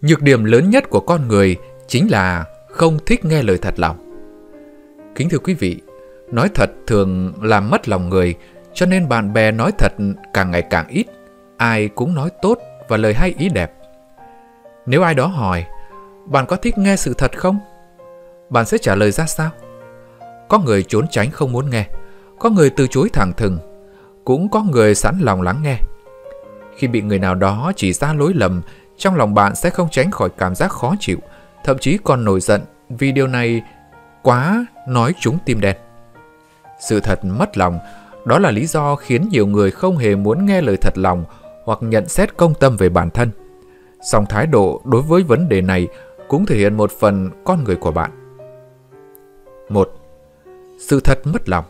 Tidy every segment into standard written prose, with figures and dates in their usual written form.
Nhược điểm lớn nhất của con người chính là không thích nghe lời thật lòng. Kính thưa quý vị, nói thật thường làm mất lòng người, cho nên bạn bè nói thật càng ngày càng ít. Ai cũng nói tốt và lời hay ý đẹp. Nếu ai đó hỏi, bạn có thích nghe sự thật không? Bạn sẽ trả lời ra sao? Có người trốn tránh không muốn nghe, có người từ chối thẳng thừng, cũng có người sẵn lòng lắng nghe. Khi bị người nào đó chỉ ra lỗi lầm, trong lòng bạn sẽ không tránh khỏi cảm giác khó chịu, thậm chí còn nổi giận vì điều này quá nói trúng tim đen. Sự thật mất lòng, đó là lý do khiến nhiều người không hề muốn nghe lời thật lòng hoặc nhận xét công tâm về bản thân. Song thái độ đối với vấn đề này cũng thể hiện một phần con người của bạn. 1. Sự thật mất lòng.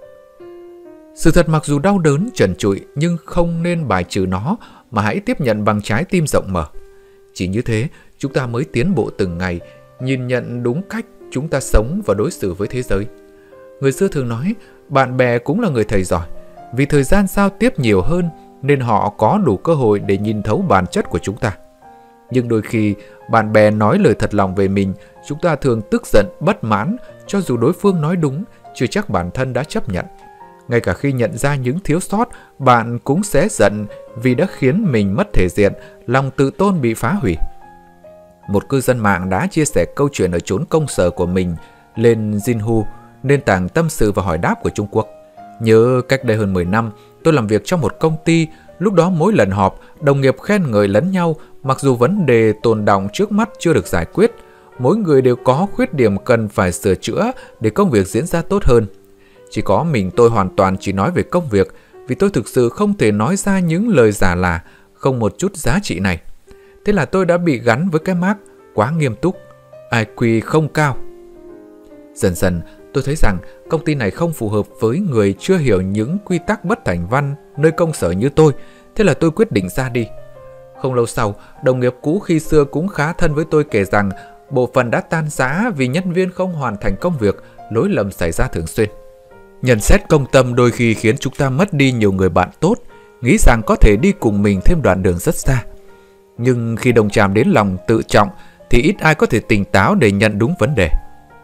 Sự thật mặc dù đau đớn trần trụi nhưng không nên bài trừ nó, mà hãy tiếp nhận bằng trái tim rộng mở. Chỉ như thế, chúng ta mới tiến bộ từng ngày, nhìn nhận đúng cách chúng ta sống và đối xử với thế giới. Người xưa thường nói, bạn bè cũng là người thầy giỏi. Vì thời gian giao tiếp nhiều hơn nên họ có đủ cơ hội để nhìn thấu bản chất của chúng ta. Nhưng đôi khi, bạn bè nói lời thật lòng về mình, chúng ta thường tức giận, bất mãn, cho dù đối phương nói đúng, chưa chắc bản thân đã chấp nhận. Ngay cả khi nhận ra những thiếu sót, bạn cũng sẽ giận vì đã khiến mình mất thể diện, lòng tự tôn bị phá hủy. Một cư dân mạng đã chia sẻ câu chuyện ở chốn công sở của mình lên Zhinhu, nền tảng tâm sự và hỏi đáp của Trung Quốc. Nhớ cách đây hơn 10 năm, tôi làm việc trong một công ty. Lúc đó mỗi lần họp, đồng nghiệp khen ngợi lẫn nhau, mặc dù vấn đề tồn đọng trước mắt chưa được giải quyết. Mỗi người đều có khuyết điểm cần phải sửa chữa để công việc diễn ra tốt hơn. Chỉ có mình tôi hoàn toàn chỉ nói về công việc, vì tôi thực sự không thể nói ra những lời giả lả, không một chút giá trị này. Thế là tôi đã bị gắn với cái mác quá nghiêm túc, IQ không cao. Dần dần, tôi thấy rằng công ty này không phù hợp với người chưa hiểu những quy tắc bất thành văn nơi công sở như tôi, thế là tôi quyết định ra đi. Không lâu sau, đồng nghiệp cũ khi xưa cũng khá thân với tôi kể rằng bộ phận đã tan rã vì nhân viên không hoàn thành công việc, lỗi lầm xảy ra thường xuyên. Nhận xét công tâm đôi khi khiến chúng ta mất đi nhiều người bạn tốt, nghĩ rằng có thể đi cùng mình thêm đoạn đường rất xa. Nhưng khi đồng chạm đến lòng tự trọng thì ít ai có thể tỉnh táo để nhận đúng vấn đề.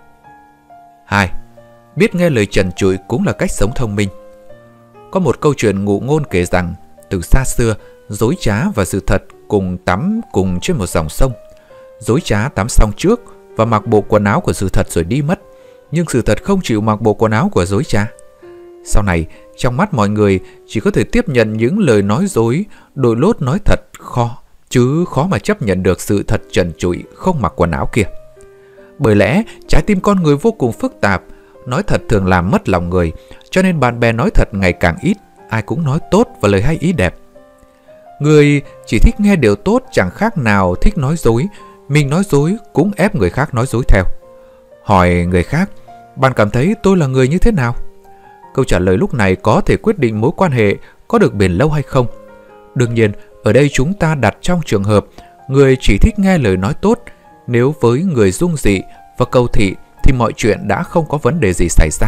2. Biết nghe lời trần trụi cũng là cách sống thông minh. Có một câu chuyện ngụ ngôn kể rằng, từ xa xưa, dối trá và sự thật cùng tắm cùng trên một dòng sông. Dối trá tắm xong trước và mặc bộ quần áo của sự thật rồi đi mất, nhưng sự thật không chịu mặc bộ quần áo của dối trá. Sau này, trong mắt mọi người chỉ có thể tiếp nhận những lời nói dối, đội lốt nói thật chứ khó mà chấp nhận được sự thật trần trụi không mặc quần áo kia. Bởi lẽ, trái tim con người vô cùng phức tạp, nói thật thường làm mất lòng người, cho nên bạn bè nói thật ngày càng ít, ai cũng nói tốt và lời hay ý đẹp. Người chỉ thích nghe điều tốt chẳng khác nào thích nói dối, mình nói dối cũng ép người khác nói dối theo. Hỏi người khác, bạn cảm thấy tôi là người như thế nào? Câu trả lời lúc này có thể quyết định mối quan hệ có được bền lâu hay không. Đương nhiên, ở đây chúng ta đặt trong trường hợp người chỉ thích nghe lời nói tốt. Nếu với người dung dị và cầu thị thì mọi chuyện đã không có vấn đề gì xảy ra.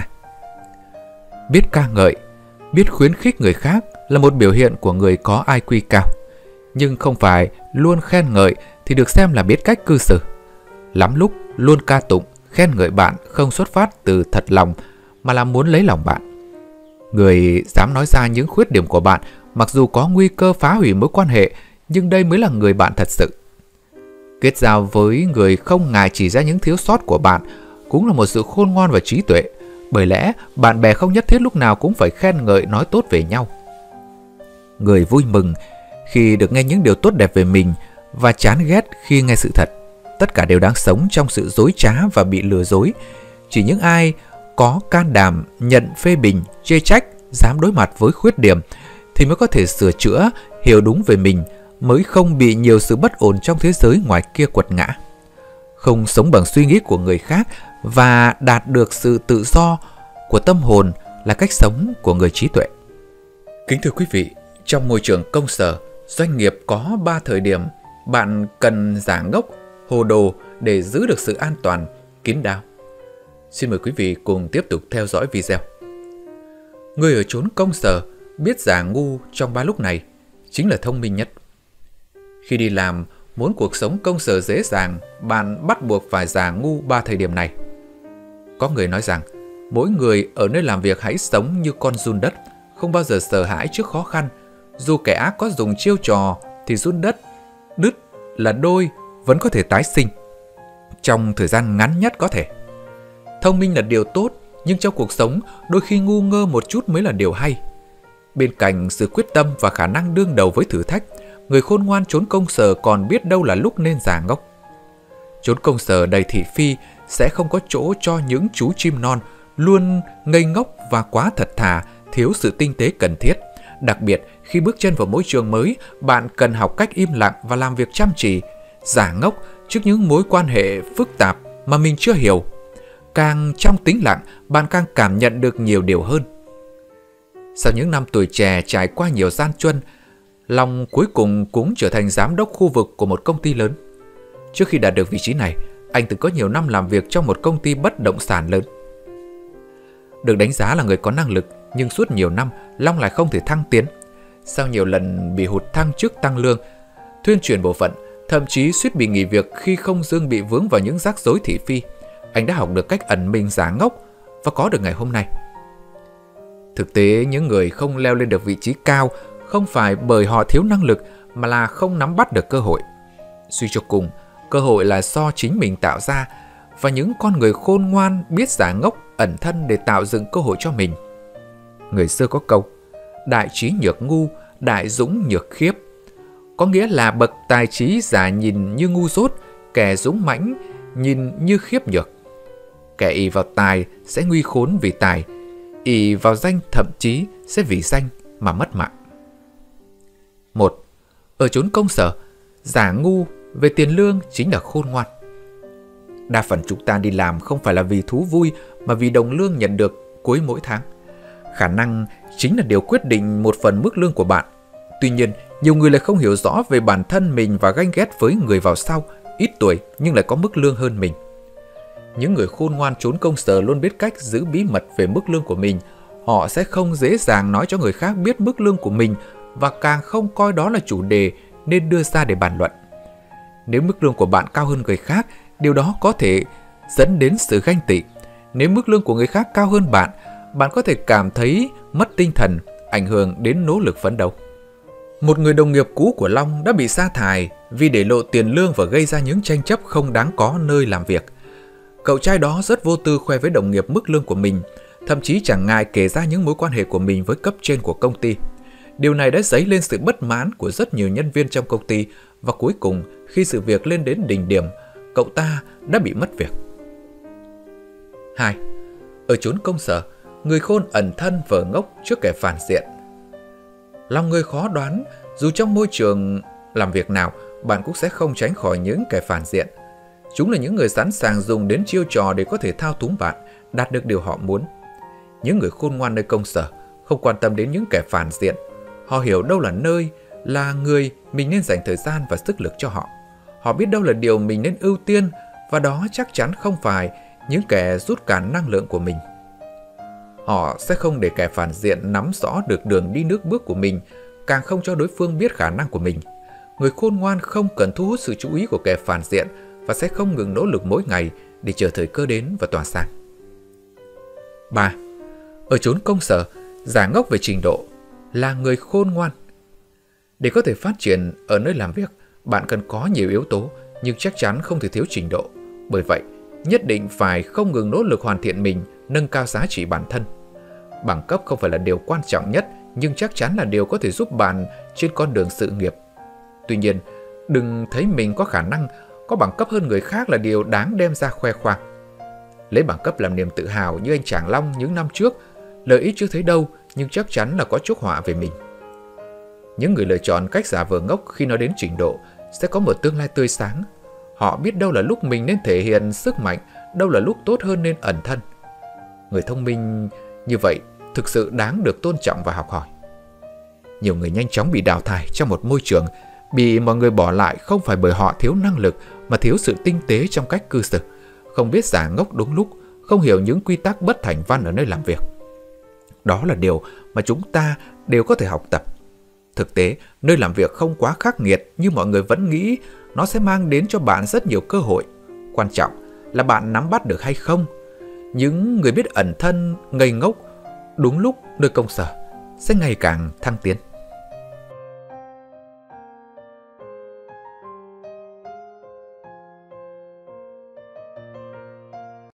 Biết ca ngợi, biết khuyến khích người khác là một biểu hiện của người có IQ cao. Nhưng không phải luôn khen ngợi thì được xem là biết cách cư xử. Lắm lúc luôn ca tụng, khen ngợi bạn không xuất phát từ thật lòng mà là muốn lấy lòng bạn. Người dám nói ra những khuyết điểm của bạn mặc dù có nguy cơ phá hủy mối quan hệ, nhưng đây mới là người bạn thật sự. Kết giao với người không ngại chỉ ra những thiếu sót của bạn cũng là một sự khôn ngoan và trí tuệ. Bởi lẽ bạn bè không nhất thiết lúc nào cũng phải khen ngợi nói tốt về nhau. Người vui mừng khi được nghe những điều tốt đẹp về mình và chán ghét khi nghe sự thật. Tất cả đều đang sống trong sự dối trá và bị lừa dối. Chỉ những ai có can đảm nhận phê bình, chê trách, dám đối mặt với khuyết điểm thì mới có thể sửa chữa, hiểu đúng về mình, mới không bị nhiều sự bất ổn trong thế giới ngoài kia quật ngã. Không sống bằng suy nghĩ của người khác và đạt được sự tự do của tâm hồn là cách sống của người trí tuệ. Kính thưa quý vị, trong môi trường công sở, doanh nghiệp có 3 thời điểm bạn cần giả ngốc, hồ đồ để giữ được sự an toàn, kín đáo. Xin mời quý vị cùng tiếp tục theo dõi video. Người ở chốn công sở biết giả ngu trong 3 lúc này chính là thông minh nhất. Khi đi làm, Muốn cuộc sống công sở dễ dàng, bạn bắt buộc phải giả ngu 3 thời điểm này. Có người nói rằng, mỗi người ở nơi làm việc hãy sống như con giun đất, không bao giờ sợ hãi trước khó khăn. Dù kẻ ác có dùng chiêu trò thì giun đất đứt là đôi vẫn có thể tái sinh trong thời gian ngắn nhất có thể. Thông minh là điều tốt, nhưng trong cuộc sống đôi khi ngu ngơ một chút mới là điều hay. Bên cạnh sự quyết tâm và khả năng đương đầu với thử thách, người khôn ngoan trốn công sở còn biết đâu là lúc nên giả ngốc. Chốn công sở đầy thị phi sẽ không có chỗ cho những chú chim non luôn ngây ngốc và quá thật thà, thiếu sự tinh tế cần thiết. Đặc biệt, khi bước chân vào môi trường mới, bạn cần học cách im lặng và làm việc chăm chỉ, giả ngốc trước những mối quan hệ phức tạp mà mình chưa hiểu. Càng trong tĩnh lặng, bạn càng cảm nhận được nhiều điều hơn. Sau những năm tuổi trẻ trải qua nhiều gian truân, Long cuối cùng cũng trở thành giám đốc khu vực của một công ty lớn. Trước khi đạt được vị trí này, anh từng có nhiều năm làm việc trong một công ty bất động sản lớn. Được đánh giá là người có năng lực, nhưng suốt nhiều năm, Long lại không thể thăng tiến. Sau nhiều lần bị hụt thăng chức tăng lương, thuyên chuyển bộ phận, thậm chí suýt bị nghỉ việc khi không dưng bị vướng vào những rắc rối thị phi, anh đã học được cách ẩn mình giả ngốc và có được ngày hôm nay. Thực tế, những người không leo lên được vị trí cao không phải bởi họ thiếu năng lực mà là không nắm bắt được cơ hội. Suy cho cùng, cơ hội là do chính mình tạo ra, và những con người khôn ngoan biết giả ngốc ẩn thân để tạo dựng cơ hội cho mình. Người xưa có câu, đại trí nhược ngu, đại dũng nhược khiếp. Có nghĩa là bậc tài trí giả nhìn như ngu dốt, kẻ dũng mãnh nhìn như khiếp nhược. Kẻ ỷ vào tài sẽ nguy khốn vì tài, ỷ vào danh thậm chí sẽ vì danh mà mất mạng. 1. Ở chốn công sở, giả ngu về tiền lương chính là khôn ngoan. Đa phần chúng ta đi làm không phải là vì thú vui mà vì đồng lương nhận được cuối mỗi tháng. Khả năng chính là điều quyết định một phần mức lương của bạn. Tuy nhiên, nhiều người lại không hiểu rõ về bản thân mình và ganh ghét với người vào sau, ít tuổi nhưng lại có mức lương hơn mình. Những người khôn ngoan trốn công sở luôn biết cách giữ bí mật về mức lương của mình. Họ sẽ không dễ dàng nói cho người khác biết mức lương của mình và càng không coi đó là chủ đề nên đưa ra để bàn luận. Nếu mức lương của bạn cao hơn người khác, điều đó có thể dẫn đến sự ganh tị. Nếu mức lương của người khác cao hơn bạn, bạn có thể cảm thấy mất tinh thần, ảnh hưởng đến nỗ lực phấn đấu. Một người đồng nghiệp cũ của Long đã bị sa thải vì để lộ tiền lương và gây ra những tranh chấp không đáng có nơi làm việc. Cậu trai đó rất vô tư khoe với đồng nghiệp mức lương của mình, thậm chí chẳng ngại kể ra những mối quan hệ của mình với cấp trên của công ty. Điều này đã dấy lên sự bất mãn của rất nhiều nhân viên trong công ty, và cuối cùng khi sự việc lên đến đỉnh điểm, cậu ta đã bị mất việc. 2. Ở chốn công sở, người khôn ẩn thân vờ ngốc trước kẻ phản diện. Lòng người khó đoán, dù trong môi trường làm việc nào, bạn cũng sẽ không tránh khỏi những kẻ phản diện. Chúng là những người sẵn sàng dùng đến chiêu trò để có thể thao túng bạn, đạt được điều họ muốn. Những người khôn ngoan nơi công sở không quan tâm đến những kẻ phản diện. Họ hiểu đâu là nơi, là người mình nên dành thời gian và sức lực cho họ. Họ biết đâu là điều mình nên ưu tiên, và đó chắc chắn không phải những kẻ rút cạn năng lượng của mình. Họ sẽ không để kẻ phản diện nắm rõ được đường đi nước bước của mình, càng không cho đối phương biết khả năng của mình. Người khôn ngoan không cần thu hút sự chú ý của kẻ phản diện và sẽ không ngừng nỗ lực mỗi ngày để chờ thời cơ đến và tỏa sáng. 3. Ở chốn công sở, giả ngốc về trình độ là người khôn ngoan. Để có thể phát triển ở nơi làm việc, bạn cần có nhiều yếu tố, nhưng chắc chắn không thể thiếu trình độ. Bởi vậy, nhất định phải không ngừng nỗ lực hoàn thiện mình, nâng cao giá trị bản thân. Bằng cấp không phải là điều quan trọng nhất, nhưng chắc chắn là điều có thể giúp bạn trên con đường sự nghiệp. Tuy nhiên, đừng thấy mình có khả năng, có bằng cấp hơn người khác là điều đáng đem ra khoe khoang. Lấy bằng cấp làm niềm tự hào như anh chàng Long những năm trước, lợi ích chưa thấy đâu, nhưng chắc chắn là có chuốc họa về mình. Những người lựa chọn cách giả vờ ngốc khi nói đến trình độ sẽ có một tương lai tươi sáng. Họ biết đâu là lúc mình nên thể hiện sức mạnh, đâu là lúc tốt hơn nên ẩn thân. Người thông minh như vậy thực sự đáng được tôn trọng và học hỏi. Nhiều người nhanh chóng bị đào thải trong một môi trường, bị mọi người bỏ lại không phải bởi họ thiếu năng lực mà thiếu sự tinh tế trong cách cư xử, không biết giả ngốc đúng lúc, không hiểu những quy tắc bất thành văn ở nơi làm việc. Đó là điều mà chúng ta đều có thể học tập. Thực tế, nơi làm việc không quá khắc nghiệt như mọi người vẫn nghĩ, nó sẽ mang đến cho bạn rất nhiều cơ hội. Quan trọng là bạn nắm bắt được hay không. Những người biết ẩn thân, ngây ngốc đúng lúc nơi công sở sẽ ngày càng thăng tiến.